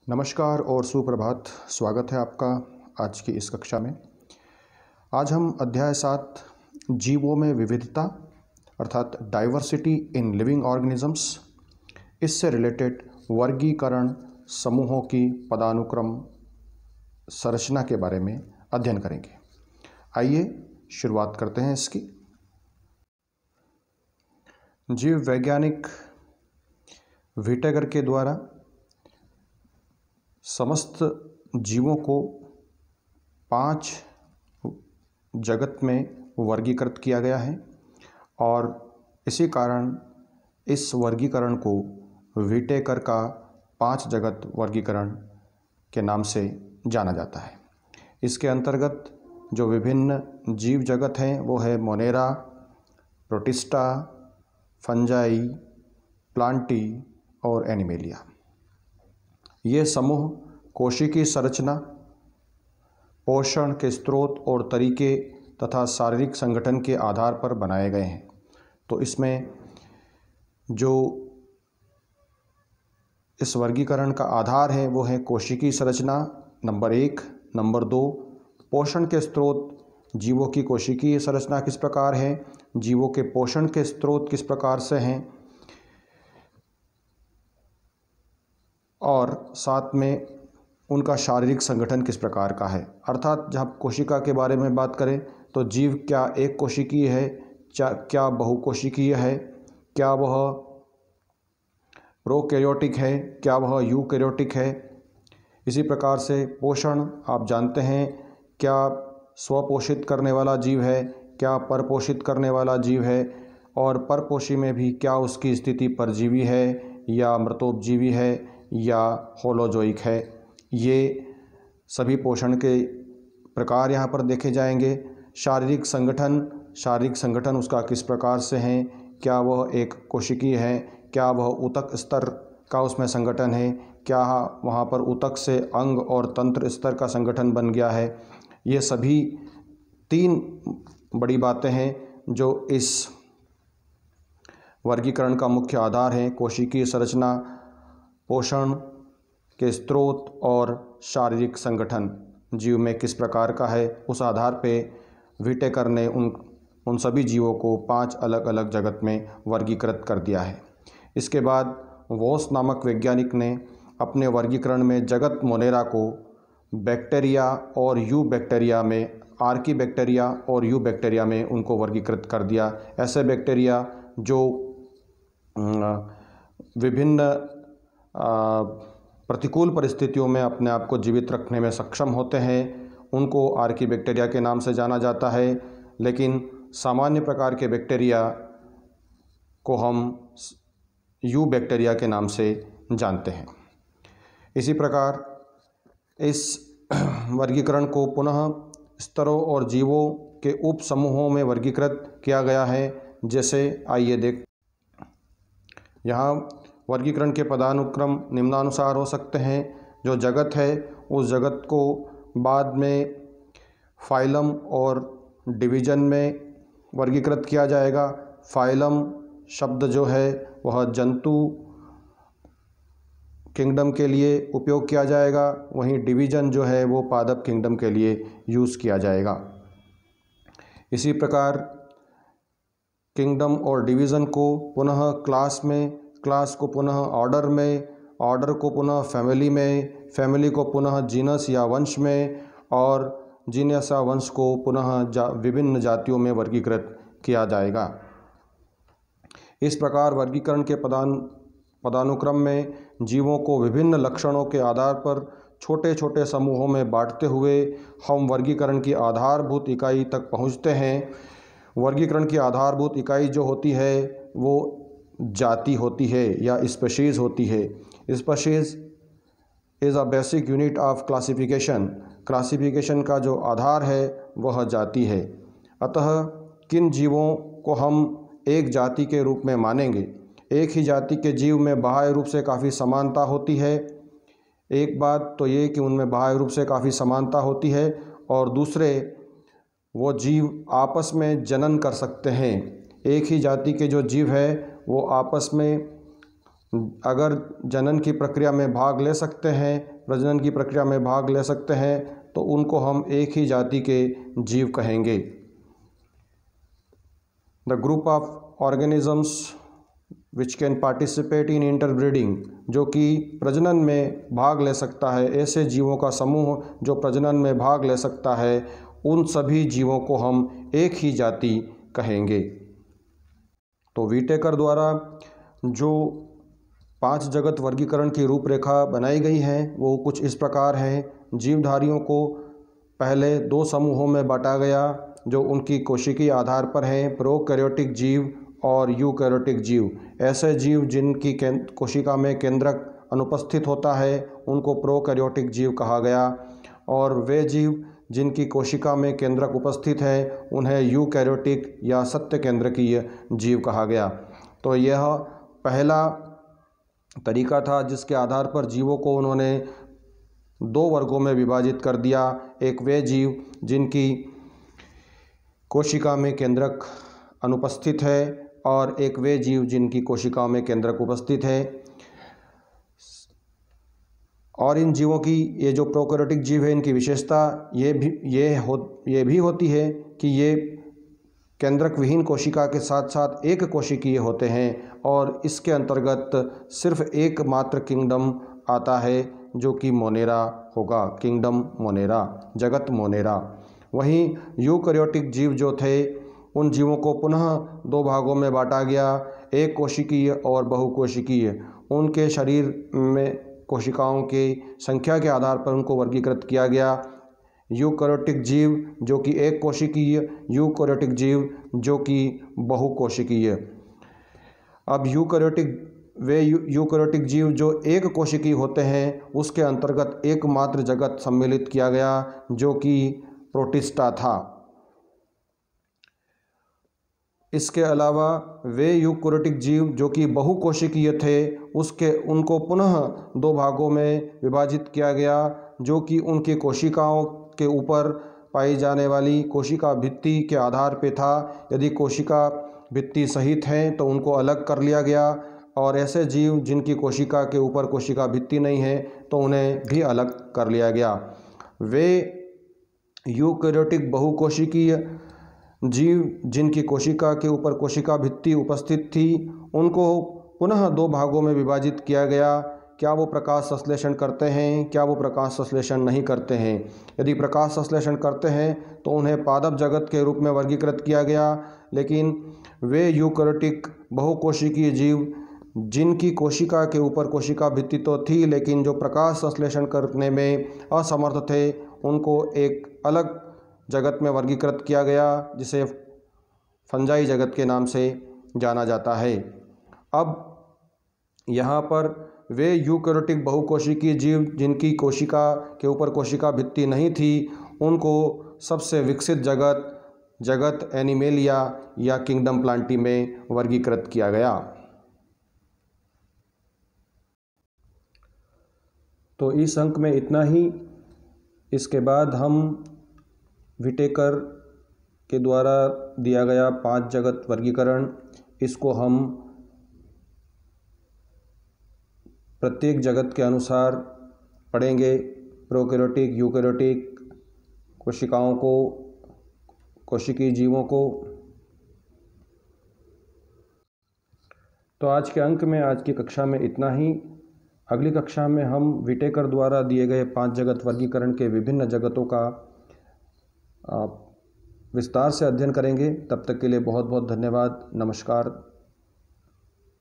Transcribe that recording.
नमस्कार और सुप्रभात। स्वागत है आपका आज की इस कक्षा में। आज हम अध्याय 7 जीवों में विविधता अर्थात डाइवर्सिटी इन लिविंग ऑर्गेनिजम्स, इससे रिलेटेड वर्गीकरण समूहों की पदानुक्रम संरचना के बारे में अध्ययन करेंगे। आइए शुरुआत करते हैं इसकी। जीव वैज्ञानिक व्हिटेकर के द्वारा समस्त जीवों को 5 जगत में वर्गीकृत किया गया है और इसी कारण इस वर्गीकरण को व्हिटेकर का 5 जगत वर्गीकरण के नाम से जाना जाता है। इसके अंतर्गत जो विभिन्न जीव जगत हैं वो है मोनेरा, प्रोटिस्टा, फंजाई, प्लांटी और एनिमेलिया। ये समूह कोशिकीय संरचना, पोषण के स्रोत और तरीके तथा शारीरिक संगठन के आधार पर बनाए गए हैं। तो इसमें जो इस वर्गीकरण का आधार है वो है कोशिकीय संरचना नंबर 1। नंबर 2, पोषण के स्रोत, जीवों की कोशिकीय संरचना किस प्रकार है, जीवों के पोषण के स्रोत किस प्रकार से हैं, और साथ में उनका शारीरिक संगठन किस प्रकार का है। अर्थात जब कोशिका के बारे में बात करें तो जीव क्या एक कोशिकीय है, क्या बहुकोशिकीय है, क्या वह प्रोकैरियोटिक है, क्या वह यूकैरियोटिक है। इसी प्रकार से पोषण आप जानते हैं, क्या स्वपोषित करने वाला जीव है, क्या परपोषित करने वाला जीव है, और परपोषी में भी क्या उसकी स्थिति परजीवी है या मृतोपजीवी है या होलोजोइक है। ये सभी पोषण के प्रकार यहाँ पर देखे जाएंगे। शारीरिक संगठन उसका किस प्रकार से है, क्या वह एक कोशिकीय है, क्या वह ऊतक स्तर का उसमें संगठन है, क्या वहाँ पर ऊतक से अंग और तंत्र स्तर का संगठन बन गया है। ये सभी 3 बड़ी बातें हैं जो इस वर्गीकरण का मुख्य आधार हैं। कोशिकीय संरचना, पोषण के स्रोत और शारीरिक संगठन जीव में किस प्रकार का है, उस आधार पे व्हिटेकर ने उन सभी जीवों को 5 अलग अलग जगत में वर्गीकृत कर दिया है। इसके बाद वोस नामक वैज्ञानिक ने अपने वर्गीकरण में जगत मोनेरा को बैक्टीरिया और यू बैक्टीरिया में, आर्कीबैक्टीरिया और यू बैक्टीरिया में उनको वर्गीकृत कर दिया। ऐसे बैक्टीरिया जो विभिन्न प्रतिकूल परिस्थितियों में अपने आप को जीवित रखने में सक्षम होते हैं, उनको आर्कीबैक्टीरिया के नाम से जाना जाता है। लेकिन सामान्य प्रकार के बैक्टीरिया को हम यू बैक्टीरिया के नाम से जानते हैं। इसी प्रकार इस वर्गीकरण को पुनः स्तरों और जीवों के उप समूहों में वर्गीकृत किया गया है। जैसे आइए देख, यहाँ वर्गीकरण के पदानुक्रम निम्नानुसार हो सकते हैं। जो जगत है उस जगत को बाद में फाइलम और डिवीज़न में वर्गीकृत किया जाएगा। फाइलम शब्द जो है वह जंतु किंगडम के लिए उपयोग किया जाएगा, वहीं डिवीज़न जो है वो पादप किंगडम के लिए यूज़ किया जाएगा। इसी प्रकार किंगडम और डिवीज़न को पुनः क्लास में, क्लास को पुनः ऑर्डर में, ऑर्डर को पुनः फैमिली में, फैमिली को पुनः जीनस या वंश में, और जीनस या वंश को पुनः विभिन्न जातियों में वर्गीकृत किया जाएगा। इस प्रकार वर्गीकरण के पदानुक्रम में जीवों को विभिन्न लक्षणों के आधार पर छोटे छोटे समूहों में बांटते हुए हम वर्गीकरण की आधारभूत इकाई तक पहुँचते हैं। वर्गीकरण की आधारभूत इकाई जो होती है वो जाति होती है या स्पीशीज़ होती है। Species is a basic unit of classification. Classification का जो आधार है वह जाति है। अतः किन जीवों को हम एक जाति के रूप में मानेंगे? एक ही जाति के जीव में बाह्य रूप से काफ़ी समानता होती है। एक बात तो ये कि उनमें बाह्य रूप से काफ़ी समानता होती है, और दूसरे वो जीव आपस में जनन कर सकते हैं। एक ही जाति के जो जीव है वो आपस में अगर जनन की प्रक्रिया में भाग ले सकते हैं प्रजनन की प्रक्रिया में भाग ले सकते हैं तो उनको हम एक ही जाति के जीव कहेंगे। The group of organisms which can participate in interbreeding, जो कि प्रजनन में भाग ले सकता है, ऐसे जीवों का समूह जो प्रजनन में भाग ले सकता है, उन सभी जीवों को हम एक ही जाति कहेंगे। तो व्हिटेकर द्वारा जो 5 जगत वर्गीकरण की रूपरेखा बनाई गई है वो कुछ इस प्रकार है। जीवधारियों को पहले 2 समूहों में बांटा गया जो उनकी कोशिकीय आधार पर हैं, प्रोकैरियोटिक जीव और यूकैरियोटिक जीव। ऐसे जीव जिनकी कोशिका में केंद्रक अनुपस्थित होता है उनको प्रोकैरियोटिक जीव कहा गया, और वे जीव जिनकी कोशिका में केंद्रक उपस्थित है उन्हें यूकैरियोटिक या सत्य केंद्रकीय जीव कहा गया। तो यह पहला तरीका था जिसके आधार पर जीवों को उन्होंने 2 वर्गों में विभाजित कर दिया। एक वे जीव जिनकी कोशिका में केंद्रक अनुपस्थित है और एक वे जीव जिनकी कोशिका में केंद्रक उपस्थित है। और इन जीवों की, ये जो प्रोकैरियोटिक जीव है, इनकी विशेषता ये भी होती है कि ये केंद्रक विहीन कोशिका के साथ साथ एक कोशिकीय होते हैं और इसके अंतर्गत सिर्फ एकमात्र किंगडम आता है जो कि मोनेरा होगा, किंगडम मोनेरा, जगत मोनेरा। वहीं यूकैरियोटिक जीव जो थे उन जीवों को पुनः 2 भागों में बांटा गया, एक कोशिकीय और बहुकोशिकीय। उनके शरीर में कोशिकाओं की संख्या के आधार पर उनको वर्गीकृत किया गया। यूकैरियोटिक जीव जो कि एक कोशिकीय, यूकैरियोटिक जीव जो कि बहुकोशिकीय। अब यूकैरियोटिक जीव जो एक कोशिकीय होते हैं उसके अंतर्गत एकमात्र जगत सम्मिलित किया गया जो कि प्रोटिस्टा था। इसके अलावा वे यूकैरियोटिक जीव जो कि बहुकोशिकीय थे उनको पुनः 2 भागों में विभाजित किया गया जो कि उनकी कोशिकाओं के ऊपर पाई जाने वाली कोशिका भित्ति के आधार पे था। यदि कोशिका भित्ति सहित है तो उनको अलग कर लिया गया, और ऐसे जीव जिनकी कोशिका के ऊपर कोशिका भित्ति नहीं है तो उन्हें भी अलग कर लिया गया। वे यूकैरियोटिक बहुकोशिकीय जीव जिनकी कोशिका के ऊपर कोशिका भित्ति उपस्थित थी उनको पुनः 2 भागों में विभाजित किया गया। क्या वो प्रकाश संश्लेषण करते हैं, क्या वो प्रकाश संश्लेषण नहीं करते हैं। यदि प्रकाश संश्लेषण करते हैं तो उन्हें पादप जगत के रूप में वर्गीकृत किया गया। लेकिन वे यूकैरियोटिक बहुकोशिकीय जीव जिनकी कोशिका के ऊपर कोशिका भित्ति तो थी लेकिन जो प्रकाश संश्लेषण करने में असमर्थ थे उनको एक अलग जगत में वर्गीकृत किया गया जिसे फंजाई जगत के नाम से जाना जाता है। अब यहाँ पर वे यूकैरियोटिक बहुकोशिकीय जीव जिनकी कोशिका के ऊपर कोशिका भित्ति नहीं थी उनको सबसे विकसित जगत एनिमेलिया या किंगडम प्लांटी में वर्गीकृत किया गया। तो इस अंक में इतना ही। इसके बाद हम व्हिटेकर के द्वारा दिया गया 5 जगत वर्गीकरण, इसको हम प्रत्येक जगत के अनुसार पढ़ेंगे। प्रोकैरियोटिक, यूकैरियोटिक कोशिकाओं को, कोशिकीय जीवों को। तो आज के अंक में, आज की कक्षा में इतना ही। अगली कक्षा में हम व्हिटेकर द्वारा दिए गए 5 जगत वर्गीकरण के विभिन्न जगतों का विस्तार से अध्ययन करेंगे। तब तक के लिए बहुत बहुत धन्यवाद। नमस्कार।